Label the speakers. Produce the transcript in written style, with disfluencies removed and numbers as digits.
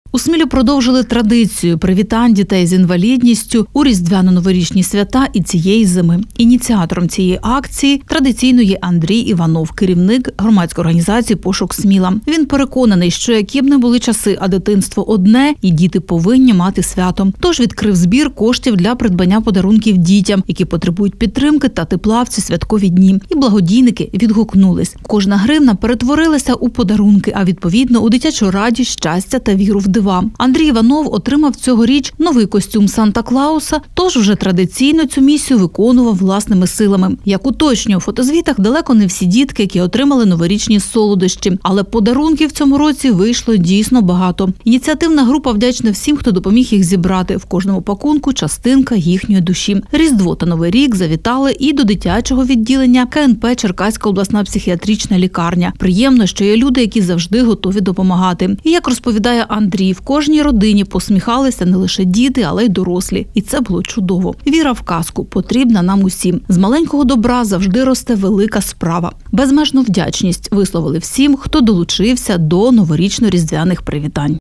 Speaker 1: У Смілі продовжили традицію привітань дітей з інвалідністю у різдвяно-новорічні свята і цієї зими. Ініціатором цієї акції традиційно є Андрій Іванов, керівник громадської організації «Пошук Сміла». Він переконаний, що які б не були часи, а дитинство одне, і діти повинні мати свято. Тож відкрив збір коштів для придбання подарунків дітям, які потребують підтримки та тепла в ці святкові дні. І благодійники відгукнулись. Кожна гривна перетворилася у подарунки, а відповідно у дитячу радість, щастя та віру в дива. Андрій Іванов отримав цьогоріч новий костюм Санта-Клауса, тож вже традиційно цю місію виконував власними силами. Як уточнює у фотозвітах, далеко не всі дітки, які отримали новорічні солодощі. Але подарунків в цьому році вийшло дійсно багато. Ініціативна група вдячна всім, хто допоміг їх зібрати. В кожному пакунку частинка їхньої душі. Різдво та Новий рік завітали і до дитячого відділення КНП «Черкаська обласна психіатрична лікарня». Приємно, що є люди, які завжди готові допомагати. І як розповідає Андрій, в кожній родині посміхалися не лише діти, але й дорослі. І це було чудово. Віра в казку потрібна нам усім. З маленького добра завжди росте велика справа. Безмежну вдячність висловили всім, хто долучився до новорічно-різдвяних привітань.